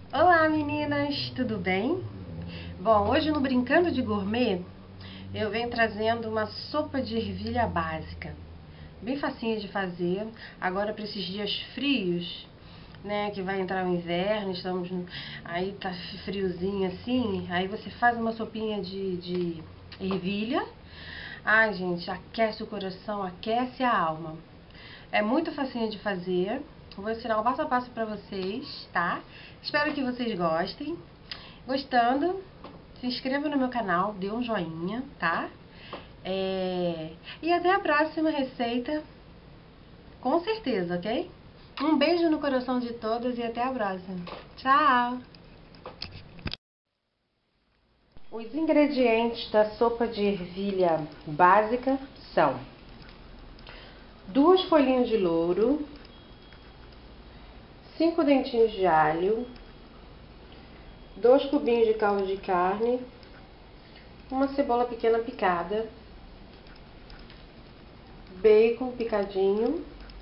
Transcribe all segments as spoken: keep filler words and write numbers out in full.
Olá meninas, tudo bem? Bom, hoje no Brincando de Gourmet eu venho trazendo uma sopa de ervilha básica, bem facinha de fazer, agora para esses dias frios, né, que vai entrar o inverno, estamos no- aí tá friozinho assim, aí você faz uma sopinha de, de ervilha. Ai gente, aquece o coração, aquece a alma. É muito facinho de fazer. Vou ensinar o passo a passo para vocês, tá? Espero que vocês gostem. Gostando, se inscreva no meu canal, dê um joinha, tá? É... E até a próxima receita, com certeza, ok? Um beijo no coração de todas e até a próxima. Tchau! Os ingredientes da sopa de ervilha básica são duas folhinhas de louro, cinco dentinhos de alho, dois cubinhos de caldo de carne, uma cebola pequena picada, bacon picadinho,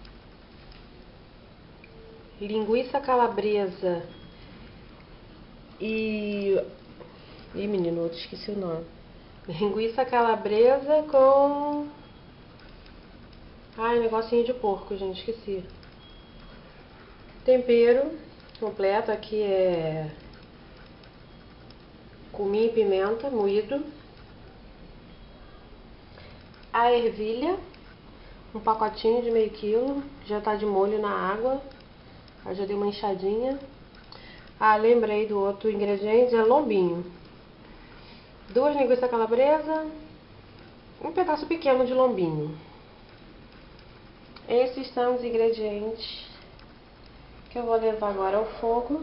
linguiça calabresa e... Ih, menino, outro esqueci o nome. Linguiça calabresa com... Ai, negocinho de porco, gente, esqueci. Tempero completo aqui é cominho e pimenta moído. A ervilha, um pacotinho de meio quilo, já tá de molho na água. Eu já dei uma enxadinha. Ah, lembrei do outro ingrediente, é lombinho. Duas linguiças calabresa, um pedaço pequeno de lombinho. Esses são os ingredientes que eu vou levar agora ao fogo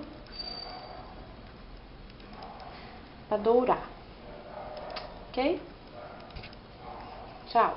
para dourar. Ok? Tchau!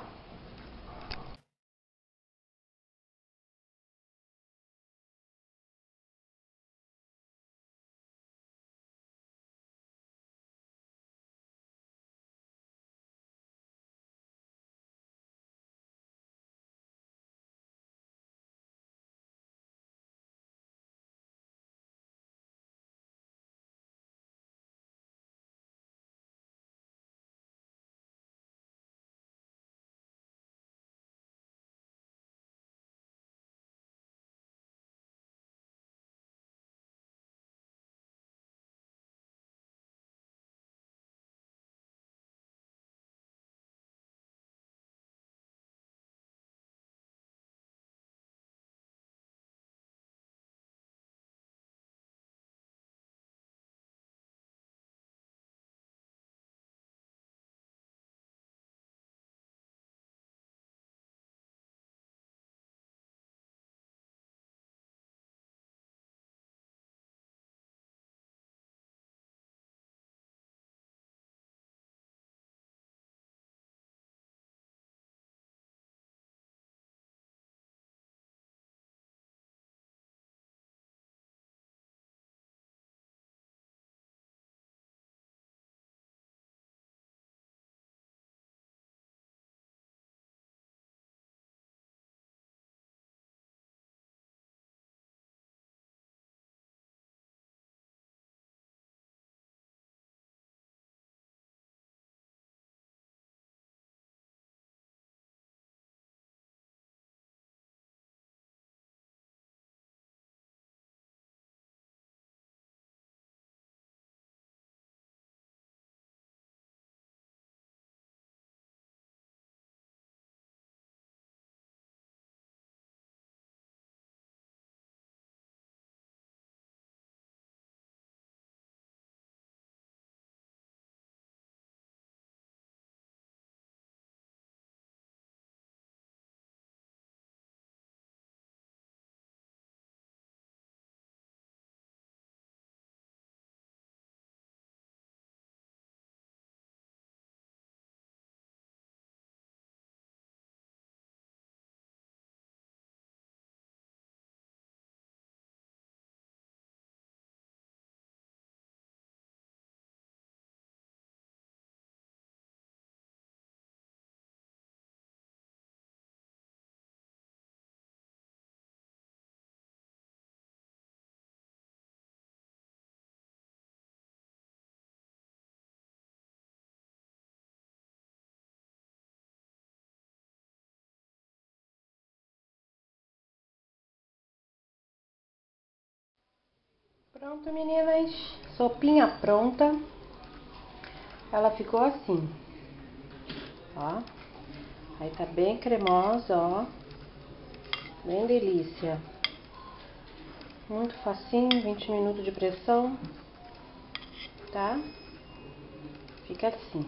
Pronto, meninas, sopinha pronta. Ela ficou assim, ó. Aí tá bem cremosa, ó. Bem delícia. Muito facinho, vinte minutos de pressão, tá? Fica assim.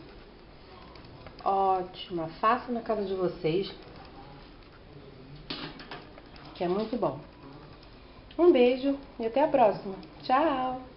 Ótima, faça na casa de vocês, que é muito bom. Um beijo e até a próxima. Tchau!